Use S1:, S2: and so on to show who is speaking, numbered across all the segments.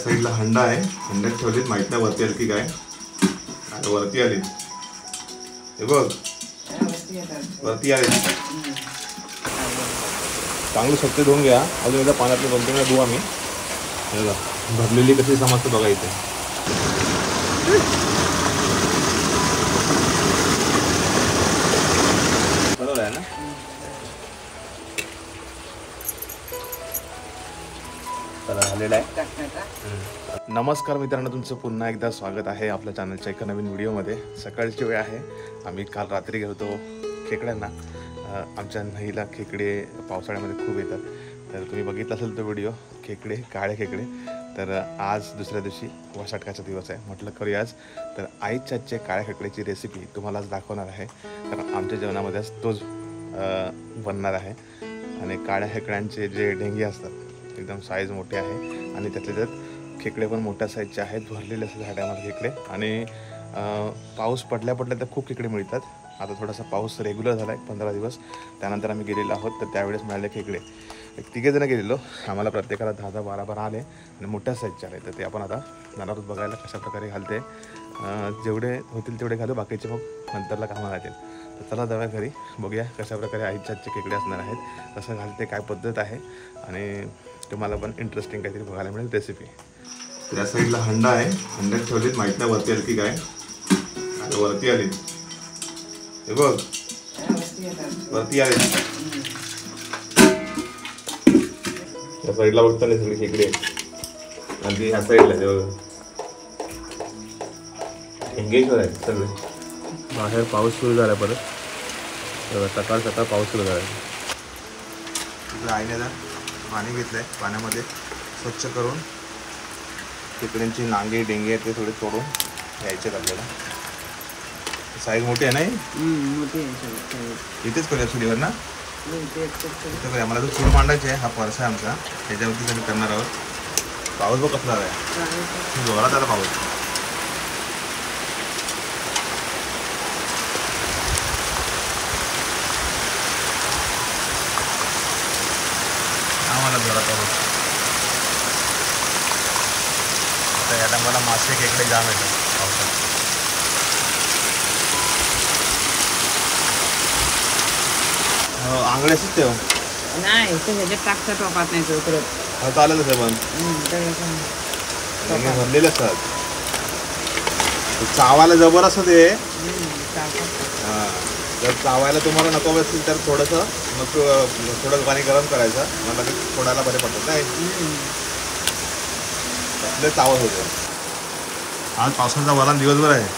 S1: साईडला हंडा आहे, हंड्यात ठेवलीत, माहित नाही वरती आली की काय. आता वरती आली, हे बघ वरती आली. चांगलं स्वच्छ धुवून घ्या. अजून एकदा पाण्यातलं 2-3 वेळा धुवू आम्ही. भरलेली कशी समजते बघा इथे. बरोबर आहे ना. झालेला आहे. नमस्कार मित्रांनो, तुमचं पुन्हा एकदा स्वागत आहे आपल्या चॅनलच्या एका नवीन व्हिडिओमध्ये. सकाळची वेळ आहे. आम्ही काल रात्री गेलो खेकड्यांना. आमच्या नदीला खेकडे पावसाळ्यामध्ये खूप येतात. तर तुम्ही बघितला असेल तो व्हिडिओ, खेकडे, काळे खेकडे. तर आज दुसऱ्या दिवशी वसाटकाचा दिवस आहे. म्हटलं करूया आज. तर आईच्या हातचे काळ्या खेकड्याची रेसिपी तुम्हाला आज दाखवणार आहे. कारण आमच्या जेवणामध्ये आज तोच बनणार आहे. आणि काळ्या खेकड्यांचे जे ढेंगे असतात एकदम साईज मोठे आहे आणि त्यातले त्यात खेकडे पण मोठ्या साईजचे आहेत. भरलेले असतात झाडामध्ये खेकडे. आणि पाऊस पडल्या तर खूप खेकडे मिळतात. आता थोडासा पाऊस रेग्युलर झाला आहे 15 दिवस. त्यानंतर आम्ही गेलेलो आहोत. तर त्यावेळेस मिळाले खेकडे. 3 जण गेलेलो. आम्हाला प्रत्येकाला 10-12 आले आणि मोठ्या साईजचे आले. तर ते आपण आता जाणार आहोत बघायला कशा प्रकारे घालते. जेवढे होतील तेवढे घालू, बाकीचे मग नंतरला कामाला येतील. तर चला जाऊया घरी, बघूया कशा प्रकारे आईच्या हातचे खेकडे असणार आहेत, कसं घालते, काय पद्धत आहे. आणि तुम्हाला पण इंटरेस्टिंग काहीतरी बघायला मिळेल रेसिपी. त्या साईडला हंडा आहे, हंड्यात ठेवलीत, माहीत नाही वरती आली की काय. आता वरती आली, हे बघ वरती आली. या साईडला बघताना सगळी खेकडे आणि ती ह्या साईडला ते बघा एंगेजवर आहे सगळे. बाहेर पाऊस सुरू झाला परत. सकाळ पाऊस सुरू झाला. तिकडे आईने पाणी घेतलंय. पाण्यामध्ये स्वच्छ करून खेकड्यांची नांगे डेंगे ते थोडे तोडून घ्यायचे आपल्याला. साईज मोठी आहे ना. इथेच करूया चुलीवर ना. आम्हाला तो चूल मांडायची आहे. हा परस आहे आमचा, त्याच्यावरती आम्ही करणार आहोत. पाऊस बघ कसला आहे, जोरात आला पाऊस. आम्हाला जोरात पाऊस. आता या टायमाला मासे खेकडे जाम येतात पावसात. आंगळे असतात तेव्हा
S2: नाही ह्याच्यात टाकतात टोपात नाही उतरत.
S1: चालेल तसं पण भरलेले असतात. चावायला जबर असतं ते. हां, जर चावायला तुम्हाला नको असतील तर थोडंसं मग थोडं पाणी गरम करायचं, मग लगेच फोडायला बरे पडतात. नाही आपले चावत होते. आज पावसाचा वरान दिवसभर आहे.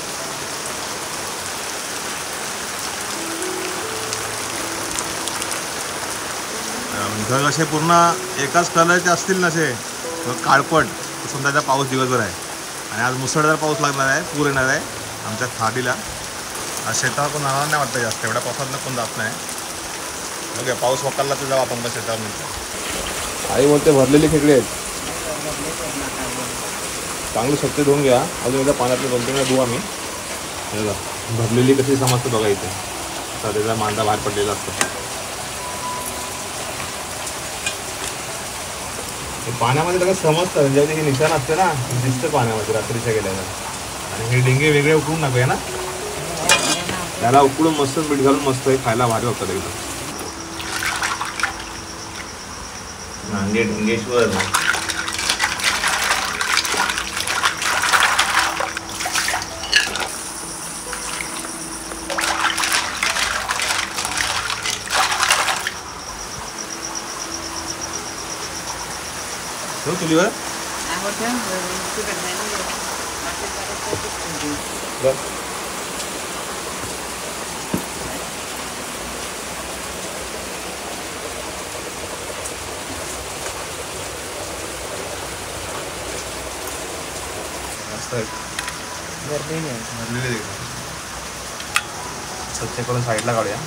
S1: ढग असे पूर्ण एकाच कलरचे असतील ना, असे काळपट. समजायचा पाऊस दिवसभर आहे. आणि आज मुसळधार पाऊस लागणार आहे, पूर येणार आहे आमच्या थाटीला. आज शेतावर कोण जाणार नाही वाटतं जास्त. एवढ्या पावसातनं कोण जात नाही. बघूया पाऊस वकालला तर जाऊ आपण शेतावर म्हणतो. आई बोलते भरलेली खेकडे आहेत. चांगलं स्वच्छ धुवून घ्या. अजून एकदा पाण्यातलं 2-3 वेळा धुवू आम्ही. भरलेली कशी समजते बघा इथे. असा त्याचा मांदा बाहेर पडलेला असतो. पाण्यामध्ये त्याला समजतं, म्हणजे हे निशाण असते ना, दिसतं पाण्यामध्ये रात्रीच्या गेल्यानं. आणि हे डेंगे वेगळे उकळून टाकूया ना, त्याला उकळून मस्त मीठ घालून मस्त हे खायला भारी होतात एकदम. नांगे ढेंगेश्वर. चुलीवर भरलेले स्वच्छ करून साईडला काढूया.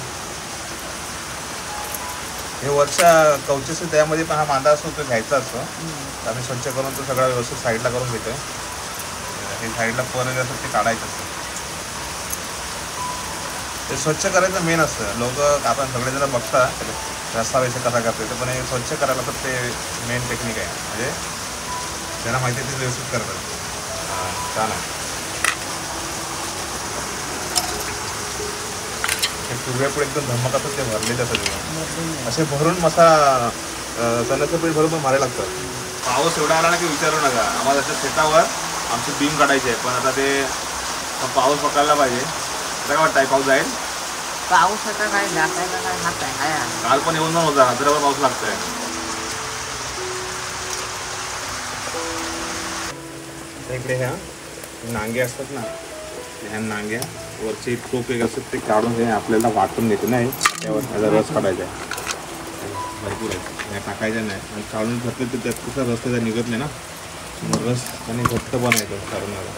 S1: हे वरच्या कवचे असतो त्यामध्ये पण हा मांदा असतो, तो घ्यायचा असतो. आम्ही स्वच्छ करून तो सगळा व्यवस्थित साईडला करून घेतोय. हे साईडला पर जे असतं ते काढायचं असतं. ते स्वच्छ करायचं मेन असतं. लोक आपण सगळेजण बघतात रस्सा वैसे कसा करतो, पण हे स्वच्छ करायला तर ते मेन टेक्निक आहे. म्हणजे त्याला माहिती आहे ते व्यवस्थित करतात. हां छान आहे. ते पुऱ्यापुढे एकदम धमकाचं ते भरलेलं सगळं असे भरून चण्याचं पीठ भरून पण भारी लागतं. पाऊस एवढा आला ना की विचारू नका. आम्हाला त्याच्या शेतावर आमची बीम काढायची आहे, पण आता ते पाऊस पकडला पाहिजे. आता काय वाटतंय पाऊस जाईल?
S2: पाऊस आता काय दाखायला काय हात आहे.
S1: काल पण येऊन जाऊन होता, रात्रभर पाऊस लागतोय. इकडे ह्या नांगे असतात ना, ह्या नांग्या वरची टोक एक असतात ते काढून हे आपल्याला वाटून घेते नाही, त्यावर त्याचा रस काढायचा आहे. भरपूर आहे, ह्या टाकायच्या नाही आणि काढून घातले तर त्यात कसा रस त्याचा निघत नाही ना, मग रस आणि घट्ट बनायचं काढून.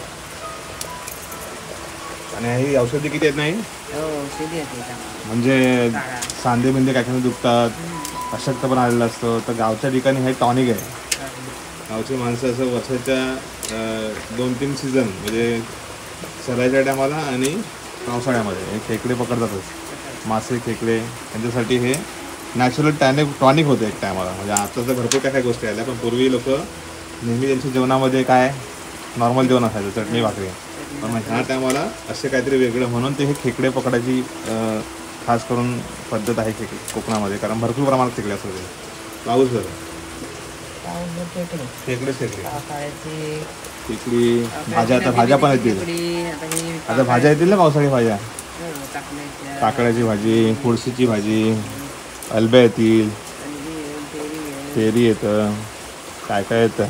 S1: आणि ही औषधी किती आहेत नाही म्हणजे सांधे बिंदे काय काय दुखतात, अशक्त पण आलेलं असतं, तर गावच्या ठिकाणी हे टॉनिक आहे. गावची माणसं असं वर्षाच्या 2-3 सीझन म्हणजे सरायच्या टायमाला आणि पावसाळ्यामध्ये हे खेकडे पकडतातच. मासे खेकडे त्यांच्यासाठी हे नॅचरल टॉनिक होतं एक टायमाला. म्हणजे आता तर भरपूर काय काय गोष्टी आल्या, पण पूर्वी लोक नेहमी त्यांच्या जेवणामध्ये काय नॉर्मल जेवण असायचं, चटणी भाकरी. पण मग ह्या टायमाला असे काहीतरी वेगळं म्हणून ते हे खेकडे पकडायची खास करून पद्धत आहे कोकणामध्ये, कारण भरपूर प्रमाणात खेकडे असतात. पाऊस बरं खेकडे खेकडी भाज्या, आता भाज्या पण येतील. आता भाज्या येतील ना पावसाळी भाज्या, काकड्याची भाजी, फुडशीची भाजी, अलब्या येतील, पेरी येतं, काय काय येतं.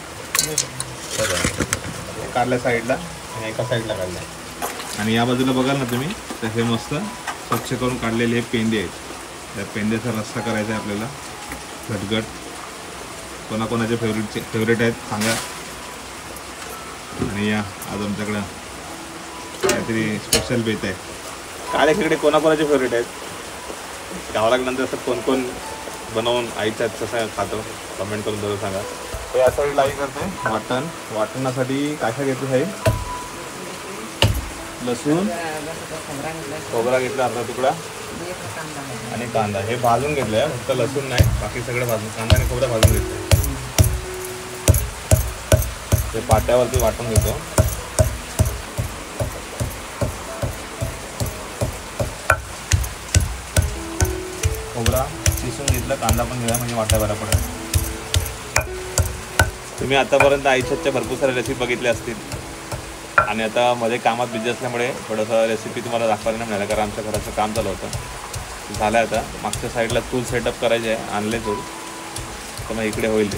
S1: काढल्या साईडला आणि एका साईडला काढल्या. आणि या बाजूला बघाल ना तुम्ही तर हे मस्त स्वच्छ करून काढलेले हे पेंदे आहेत. त्या पेंद्याचा रस्सा करायचा आहे आपल्याला झटगट. कोणाकोणाचे फेवरेट आहेत सांगा. आणि या आज आमच्याकडं काहीतरी स्पेशल बेत आहे. काळे खेकडे कोणाकोणाचे फेवरेट आहेत? गावाला गेल्यानंतर असं कोण कोण बनवून आईच्या तसं खातो कमेंट करून जरूर सांगा. हे असं लाई करते वाटणासाठी काय काय घेतो आहे? लसूण, खोबरा घेतला अर्धा तुकडा आणि कांदा. हे भाजून घेतलं आहे, फक्त लसूण नाही, बाकी सगळं भाजून कांदा आणि खोबरा भाजून घेतलं. ते पाट्यावरती वाटून घेतो. खोबरा शिसून घेतलं, कांदा पण घेतला म्हणजे वाटा बरा पडेल. तुम्ही आतापर्यंत आईच्याच्या भरपूर साऱ्या रेसिपी बघितल्या असतील आणि आता मध्ये कामात बिझी असल्यामुळे थोडंसं रेसिपी तुम्हाला दाखवायला नाही मिळालं, कारण आमच्या घराचं काम चालू होतं. झालं आता मागच्या साईडला चूल सेटअप करायचे आहे, आणले चूल, तर मग इकडे होईल ते.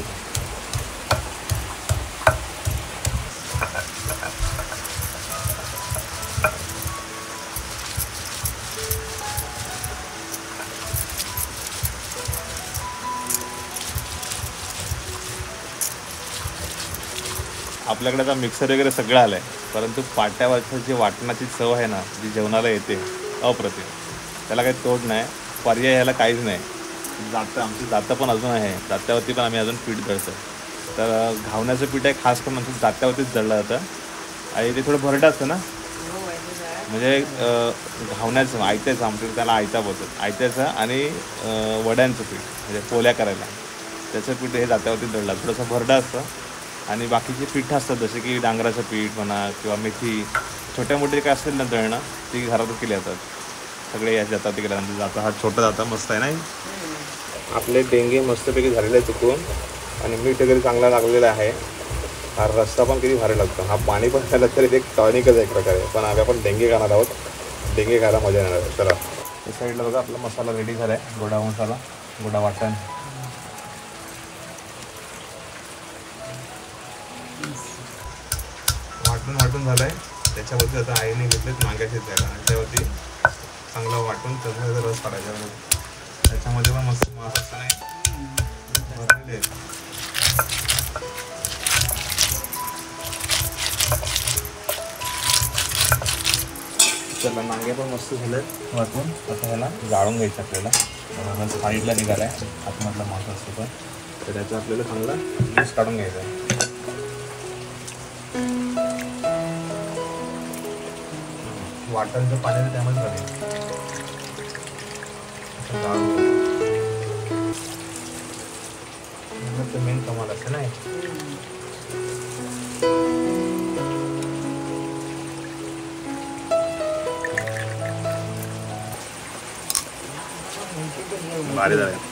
S1: आपल्याकडे आता मिक्सर वगैरे सगळं आलं आहे, परंतु पाट्यावरचं जी वाटणाची चव आहे ना, जी जेवणाला येते अप्रतिम. त्याला काही तोड नाही, पर्याय ह्याला काहीच नाही. आमची जातं पण अजून आहे, जात्यावरती पण आम्ही अजून पीठ दळतो. तर घावण्याचं पीठ आहे खास करून आमचं जात्यावरतीच दळलं जातं. आणि ते थोडं भरडं असतं ना, म्हणजे घावण्याचं आयत्याचं, आमच्याकडे त्याला आयता बोलतात. आयत्याचं आणि वड्यांचं पीठ म्हणजे पोल्या करायला त्याचं पीठ हे जात्यावरती दळलं. थोडंसं भरडं असतं आणि बाकीचे पीठ असतात जसे की डांगराचं पीठ म्हणा किंवा मेथी, छोट्या मोठे काय असतील ना दळणं, ती घरातच केली जातात. सगळे या जातात तिकडे. जाता हा छोटा जाता मस्त आहे नाही. आपले डेंगे मस्तपैकी झालेले आहे चुकून आणि मीठ वगैरे चांगला लागलेला आहे. हा रस्सा पण किती भारी लागतो. हा पाणी पण खायला तरी एक टॉनिकच एक प्रकारे, पण आम्ही आपण डेंगे खाणार आहोत. डेंगे खायला मजा येणार आहे. चला या साईडला बघा आपला मसाला रेडी झाला आहे. गोडा मसाला, गोडा वाटण. वाटून झालं आहे. त्याच्यावरती आता आईने घेतलेत नांग्याचे त्याला आणि त्यावरती चांगला वाटून त्याचा रस काढायचा. त्याच्यामध्ये पण मस्त मास असतं नाही भरलेले. चला नांगे पण मस्त झाले वाटून. आता ह्याला जाळून घ्यायचं आपल्याला. साईडला निघाला आहे आतमधला मासा असतो पण, तर त्याचा आपल्याला चांगला ज्यूस काढून घ्यायचा आहे. वाटणचं पाणी त्यामध्ये झाले मेन कमाल असते नाही. भारी झालं.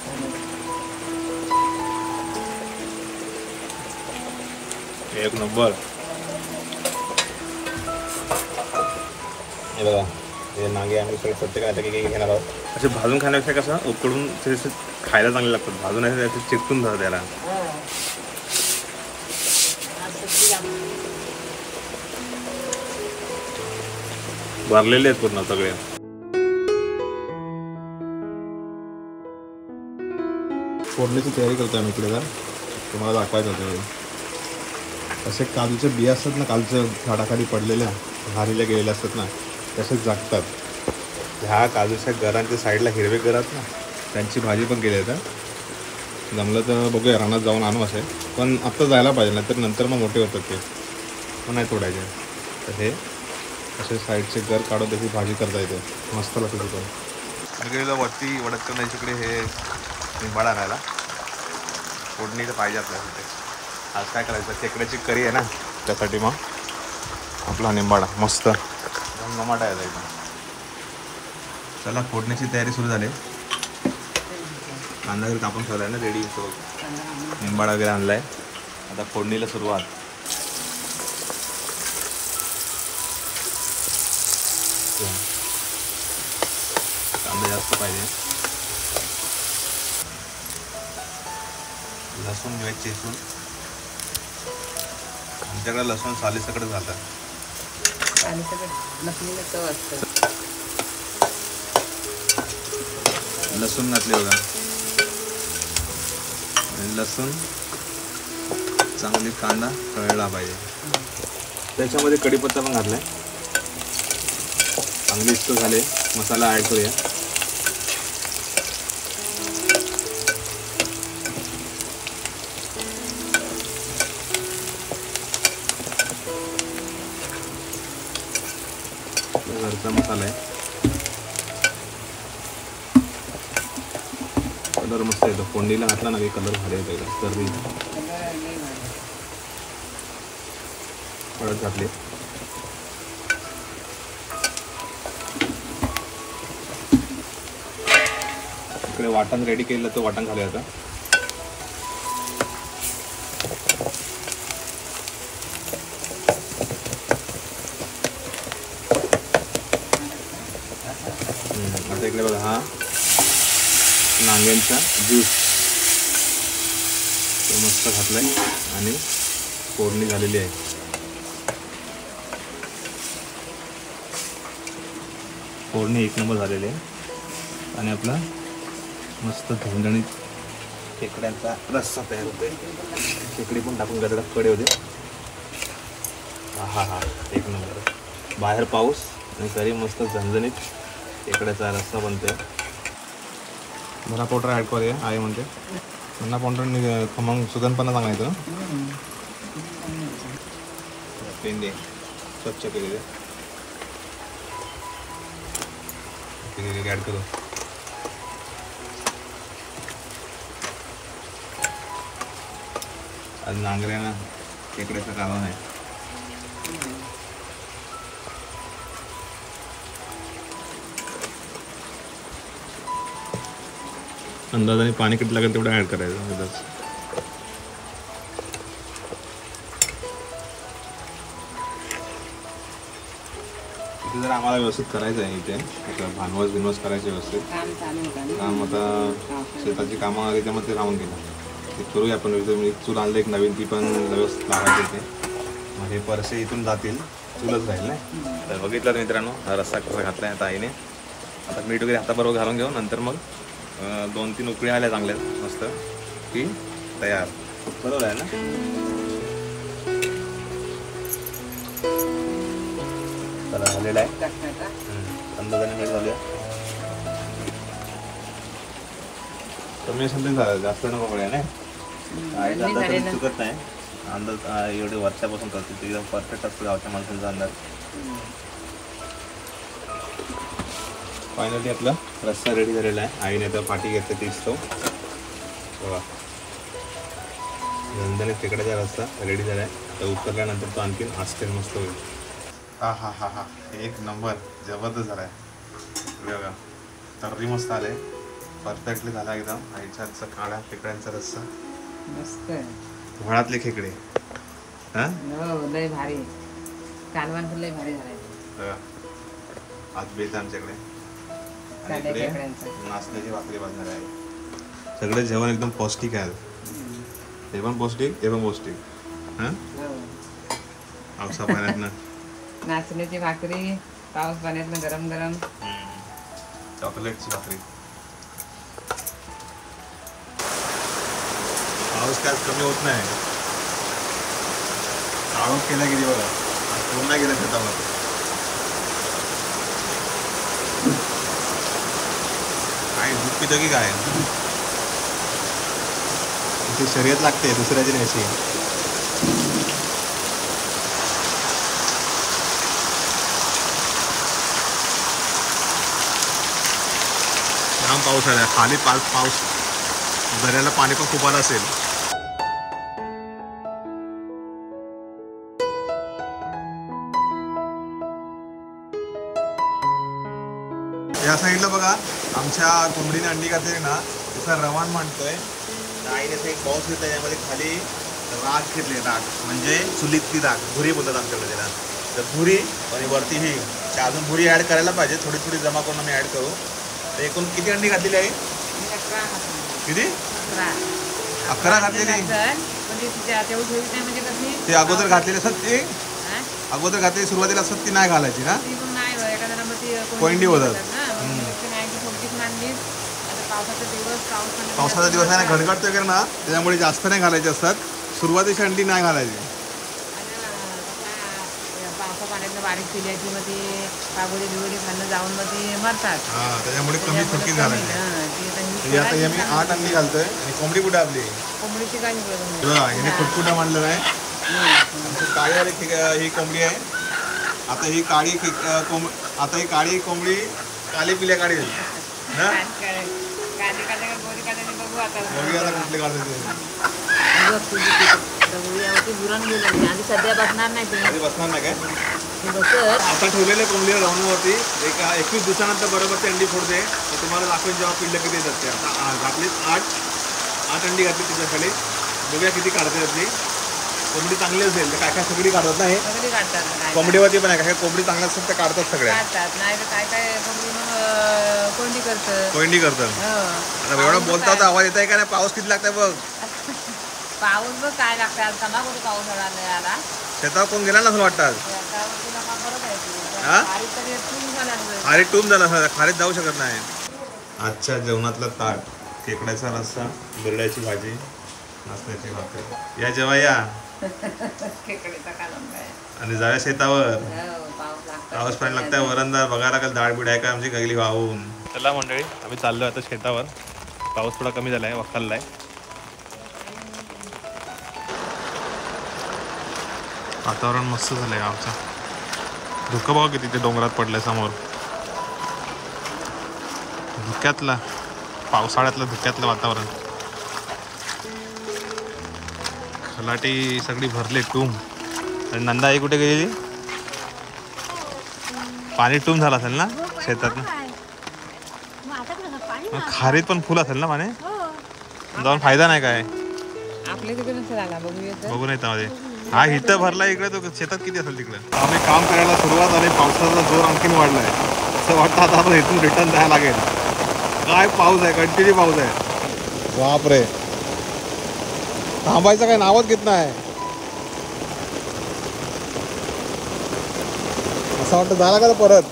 S1: एक नंबर. हे बघा हे नागे आम्ही सगळे प्रत्येक आता काही घेणार आहोत. असे भाजून खाण्यापेक्षा कसं उकडून ते खायला चांगले लागतात. भाजून असे चिकटून जातात त्याला. भरलेले आहेत पूर्ण सगळे. फोडणीची तयारी करतो आम्ही इकडे. तुम्हाला दाखवायचं होतं असे काजूचे बिया असतात ना, काजूच्या झाडाखाली पडलेल्या हारीला गेलेल्या असतात ना, तसेच जागतात. ह्या काजूच्या गरांच्या साईडला हिरवे गर आहेत ना, त्यांची भाजी पण केली आहे. जमलं तर बघूया रानात जाऊन आणू असे, पण आत्ता जायला पाहिजे नाही तर नंतर मग मोठे होतात ते मग नाही तोडायचे. तर हे असे साईडचे गर काढून त्याची भाजी करता येते, मस्त लागते. पण गेलेलं वरती वडत करण्याच्या इकडे हे निंबाळा आणायला. फोडणी तर पाहिजे आपल्यासाठी. आज काय करायचं, खेकड्याची करी आहे ना, त्यासाठी मग आपला निंबाळा मस्त घमघमाटा यायचा एकदम. चला फोडण्याची तयारी सुरू झाली. कांदा वगैरे कापून ठेवला आहे ना रेडी. निंबाळा वगैरे आणला आहे. आता फोडणीला सुरुवात. कांदा जास्त पाहिजे. लसूण घ्यायचे चेचून. आमच्याकडे लसूण सालीसकट घालतात. लसूण घातले बघा. आणि लसूण चांगली कांदा तळला पाहिजे. त्याच्यामध्ये कढीपत्ता पण घातलाय. चांगली इष्ट झाले. मसाला ॲड करूया. घरचा मसाला आहे. कलर मस्त येतो. फोडणीला घातला ना की कलर भारी येतो. तर्री हळद घातली. इकडे वाटण रेडी केलेलं, तो वाटण घालूया आता. आता इकडे बघा हा नांग्यांचा ज्यूस तो मस्त घातलाय आणि फोडणी झालेली आहे. फोडणी एक नंबर झालेली आहे. आणि आपला मस्त झणझणीत खेकड्यांचा रस्सा तयार होतोय. खेकडी पण टाकून गरडा कडे होते. हा हा एक नंबर. बाहेर पाऊस आणि तरी मस्त झणझणीत खेकड्याचा रस्सा बनतोय. धना पावडर ॲड करूया. आहे म्हणते धना पावडर खमंग सुगंधपणा चांगला येतो. पेंडे स्वच्छ केलेले ॲड करू. आज नांगऱ्यानं खेकड्याचा कालवा आहे. अंदाजाने पाणी किती लागेल तेवढं ॲड करायचं. इथे जर आम्हाला व्यवस्थित करायचं आहे. इथे आता भानवस करायचे व्यवस्थित काम. आता शेताची कामं त्याच्यामध्ये राहून गेलं ते करूया आपण. मी चूल आणलं एक नवीन, ती पण व्यवस्थित लावायची इथे. मग हे परसे इथून जातील, चूलच राहील नाही. तर बघितलं मित्रांनो हा रस्सा कसा घातला आहे आता आईने. आता मीठ वगैरे हाताबरोबर घालून घेऊ. नंतर मग 2-3 उकळी आल्या चांगल्या मस्त की तयार. बरोबर आहे ना. चला झालेला आहे. अंदाजाने मीठ झालं. कमी असेल तरी झालं, जास्त नको पडेल नाही. आईचा अंदाज तरी चुकत नाही. अंदाज एवढे वर्षापासून करते ते एकदम परफेक्ट असतो गावच्या माणसांचा अंदाज. फायनली आपला रस्सा रेडी झालेला आहे. आईने तर पाठी घेतली तीच तो बघा. झणझणीत खेकड्याचा रस्सा रेडी झाला आहे. तर उतरल्यानंतर तो आणखीन आस्तेल मस्त होईल. हा हा हा हा एक नंबर जबरदस्त झाला आहे. बघा तर्री मस्त आले. परफेक्टली झाला एकदम. आईच्या हातचा काळा खेकड्यांचा रस्सा.
S2: मस्त आहे.
S1: घोळातले खेकडे. हा
S2: हो लय भारी. कालवण पण लय भारी झालाय.
S1: बघा. आज बेत आमच्याकडे. आणि
S2: कांद्या
S1: इकडे
S2: खेकड्यांचा.
S1: नाचण्याची भाकरी बांधणार आहे. सगळे जेवण एकदम पौष्टिक आहे. ते पण पौष्टिक, ते पण पौष्टिक. हा
S2: हो.
S1: पावसा पाण्यातनं
S2: नाचण्याची भाकरी, पाऊस पाण्यातनं गरम गरम.
S1: चॉकलेटची भाकरी. पाऊस काय कमी होत नाही. काळोख केला किती बघा. पूर्ण गेलं शेतामध्ये. काय दूध पितो की काय. ती शर्यत लागते दुसऱ्याची न्यायची. जाम पाऊस आला. खाली पाऊस. दऱ्याला पाणी पण खूप आलं असेल. या साईडला बघा आमच्या कोंबडीने अंडी घातली ना, त्याचा रवान म्हणतोय. आईने एक बॉक्स घेतला, यामध्ये खाली राख घेतली. राख म्हणजे चुलीतली राख, भुरी बोलतात आमच्याकडे त्याला. तर भुरी आणि वरती ही अजून भुरी ॲड करायला पाहिजे. थोडी थोडी जमा करून आम्ही ॲड करू. तर एकूण किती अंडी घातलेली आहे. किती 11 घातलेली. ते अगोदर घातलेले असतात. ते अगोदर घातलेली सुरुवातीला असतात ती नाही घालायची ना. कोंडी होतात. पावसाचा दिवस आहे ना, घडघडतो वगैरे ना, त्याच्यामुळे जास्त नाही घालायचे असतात. सुरुवातीची अंडी नाही घालायची.
S2: पावसा पाण्यातनं बारीक पिल्याची मग ती पागोडी बिगोडी खाणं जाऊन मग ती मरतात.
S1: त्याच्यामुळे कमी फटकीत घालायची. आता हे मी 8 अंडी घालतोय. आणि कोंबडी कुठे आपली.
S2: कोंबडीची काय
S1: हिने फुटफुटा मांडलेला आहे. काळीवाली ही कोंबडी आहे. आता ही काळी कोंबडी काळी पिल्या काढी ना. बघूया आता कुठले काढते.
S2: सध्या बसणार नाही ते.
S1: बसणार नाही काय. आता ठेवलेल्या कोंबडीला राऊंडवरती 21 दिवसानंतर बरोबर ते अंडी फोडते. तर तुम्हाला दाखवेन जेव्हा पिल्लं किती येतात ते. आता घातली 8 अंडी घातली त्याच्याखाली. बघूया किती काढते त्यातली. कोंबडी चांगली असेल तर काय काय सगळी काढतात ना. हे कोंबडीवरती पण आहे. काय कोंबडी चांगल्या असतात त्या काढतात सगळ्या.
S2: नाही तर काय काय कोंडी करतात.
S1: आता एवढं बोलतात आवाज येत आहे का नाही. पाऊस किती लागतंय बघ.
S2: पाऊस बघ काय लागतंय. आज कमा करू पाऊस आला.
S1: शेतावर कोण गेला नसेल वाटतं आज. खारीत टूम झाला. खारीत जाऊ शकत नाही. आजच्या जेवणातलं ताट. खेकड्याचा रस्सा, बिरड्याची भाजी, नाचण्याची भाकरी. या जेव्हा या आणि जाव्या शेतावर. पाऊस पाणी लागतंय. वरणदार बघायला लागेल. डाळ बीड आहे का आमची गैली वाहून. चला मंडळी आम्ही चाललो आता शेतावर. पाऊस थोडा कमी झालाय, वखरलाय. वातावरण मस्त झालंय गावचं. धुकं बघा किती ते डोंगरात पडलंय समोर. धुक्यातलं पावसाळ्यातलं धुक्यातलं वातावरण. खलाटी सगळी भरली टूम. आणि नंदा आई कुठे गेलेली. पाणी टूम झालं असेल ना शेतात. खारीत पण फुल असेल ना पाणी. जाऊन फायदा नाही काय. बघून येतं मध्ये. हा इथं भरला इकडे. तो शेतात किती असेल तिकडे. आम्ही काम करायला सुरुवात आणि पावसाचा जोर आणखीन वाढलाय. असं वाटतं आता आपण इथून रिटर्न जायला लागेल. काय पाऊस आहे. कंटिन्यू पाऊस आहे. बापरे. थांबायचं काय नावच घेत नाही. असं वाटतं झाला का परत.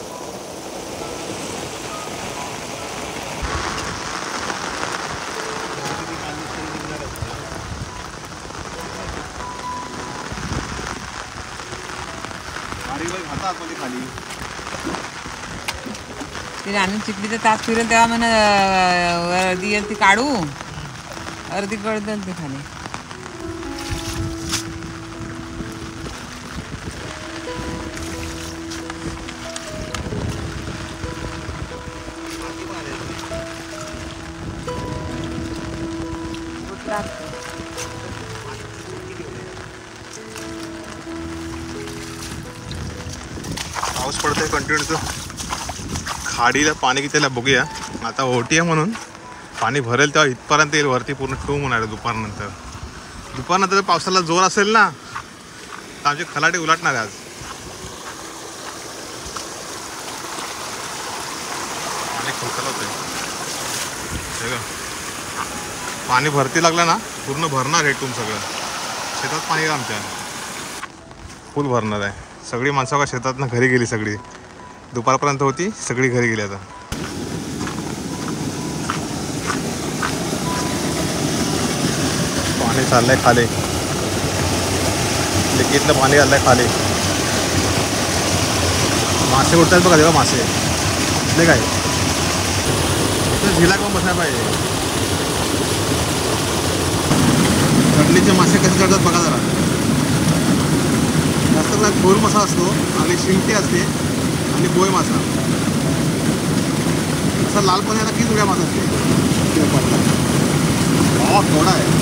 S2: ते आणून चिकलीचा तास फिरेल तेव्हा म्हण अर्धी ती काढू. अर्धी कळतं ते खाली.
S1: पाऊस पडतोय कंटिन्यू. खाडीला पाणी किती बघूया. आता ओटी आहे म्हणून पाणी भरेल तेव्हा इथपर्यंत येईल वरती पूर्ण टूम होणार आहे दुपारनंतर पावसाला जोर असेल ना तर आमचे खलाटे उलटणार आहे आज. पाणी खोकला होतंय पाणी भरती लागलं ना पूर्ण भरणार हे टूम सगळं. शेतात पाणी आमच्या फुल भरणार आहे. सगळी माणसं का शेतातनं घरी गेली सगळी. दुपारपर्यंत होती सगळी घरी गेली आता. पाणी चाललंय खाली लिकीतलं पाणी चाललंय खाली. मासे उडतात बघा तेव्हा मासे इथले काय झिला पण बसायला पाहिजे. कडलीचे मासे कसे चढतात बघा जरा. जास्त करून खोल मासा असतो आणि शिंगटी असते आणि बोय मासा. असा लाल पाण्याला किती उड्या मासा असते थोडा आहे.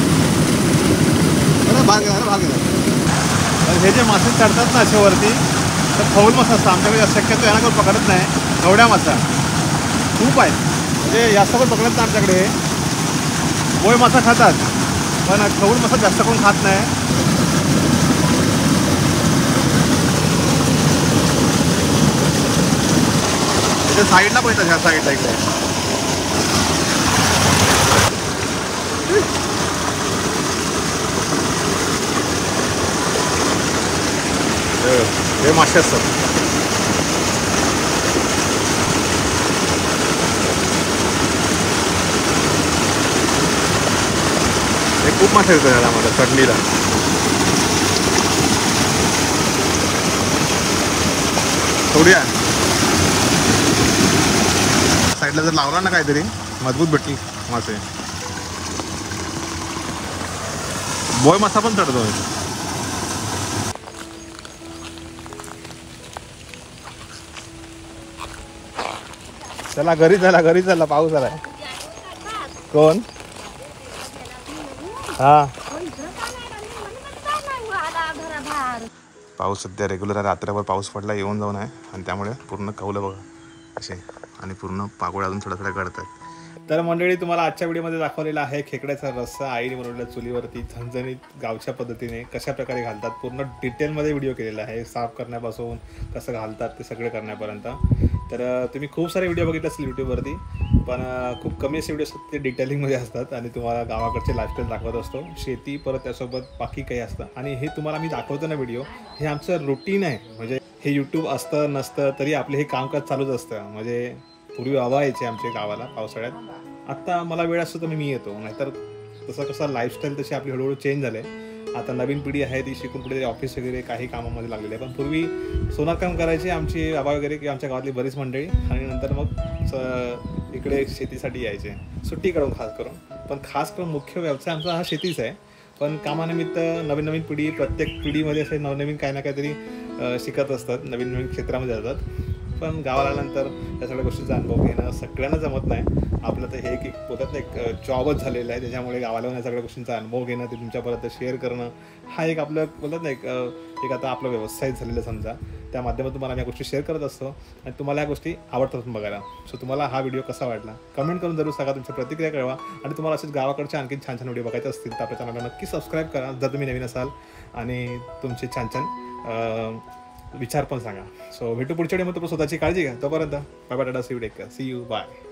S1: भाग गेला भाग गेला. हे जे मासे चढतात ना अशा वरती तर खवल मासा असतात. आमच्याकडे शक्यतो यांना कोण पकडत नाही. कवड्या मासा खूप आहेत म्हणजे जास्त पण पकडत नाही आमच्याकडे. बोय मासा खातात पण खवल मासा जास्त कोण खात नाही. इथे साईडला पण येतात ह्या साईडला इकडे. हे मासे असतात. हे खूप मासे येतात याला मला चटणीला. थोड्या साईडला जर लावला ना काहीतरी मजबूत भेटतील मासे. बोय मासा पण चढतो. चला घरी चला पाऊस आलाय. कोण हा पाऊस सध्या रेग्युलर आहे. रात्रभर पाऊस पडला येऊन जाऊन आहे आणि त्यामुळे पूर्ण कौलं बघा असे आणि पूर्ण पागोळ्या अजून थोड्या थोड्या गळतात. तर मंडळी तुम्हाला आजच्या व्हिडिओमध्ये दाखवलेला आहे खेकड्याचा रस्सा आईने बनवलेला चुलीवरती झणझणीत गावच्या पद्धतीने कशा प्रकारे घालतात. पूर्ण डिटेलमध्ये व्हिडिओ केलेला आहे. साफ करण्यापासून कसं घालतात ते सगळे करण्यापर्यंत. तर तुम्ही खूप सारे व्हिडिओ बघितले असतील यूट्यूबवरती पण खूप कमी असे व्हिडिओ असतात ते डिटेलिंगमध्ये असतात आणि तुम्हाला गावाकडचे लाईफस्टाईल दाखवत असतो. शेती परत त्यासोबत बाकी काही असतं आणि हे तुम्हाला मी दाखवतो ना व्हिडिओ हे आमचं रुटीन आहे. म्हणजे हे यूट्यूब असतं नसतं तरी आपले हे कामकाज चालूच असतं. म्हणजे पूर्वी हवा यायचे आमच्या गावाला पावसाळ्यात. आत्ता मला वेळ असतो तर मी येतो नाहीतर तसं कसं लाईफस्टाईल तशी आपली हळूहळू चेंज झाले. आता नवीन पिढी आहे ती शिकून पुढे ऑफिस वगैरे काही कामामध्ये लागलेली आहे. पण पूर्वी सोनार काम करायचे आमची बाबा वगैरे किंवा आमच्या गावातली बरीच मंडळी आणि नंतर मग इकडे शेतीसाठी यायचे सुट्टी काढून खास करून. पण खास करून मुख्य व्यवसाय आमचा हा शेतीच आहे. पण कामानिमित्त नवीन पिढी प्रत्येक पिढीमध्ये असे नवनवीन काही ना काहीतरी शिकत असतात. नवीन क्षेत्रामध्ये जातात. पण गावाला आल्यानंतर या सगळ्या गोष्टीचा अनुभव घेणं सगळ्यांना जमत नाही. आपलं तर हे एक बोलतात ना एक जॉबच झालेलं आहे. त्याच्यामुळे गावाला या सगळ्या गोष्टींचा अनुभव घेणं ते तुमच्यापर्यंत शेअर करणं हा एक आपलं बोलतात ना एक आता आपला व्यवसाय झालेला समजा. त्या माध्यमातून तुम्हाला या गोष्टी शेअर करत असतो आणि तुम्हाला या गोष्टी आवडतात बघायला. सो तुम्हाला हा व्हिडिओ कसा वाटला कमेंट करून जरूर सांगा. तुमच्या प्रतिक्रिया कळवा आणि तुम्हाला असेच गावाकडचे आणखी छान छान व्हिडिओ बघायचे असतील तर आपल्या चॅनलला नक्की सबस्क्राईब करा जर तुम्ही नवीन असाल आणि तुमचे छान विचार पण सांगा. सो भेटू पुढच्या व्हिडिओमध्ये. स्वतःची काळजी घ्या. तोपर्यंत बाय बाय टाटा सी यू बाय.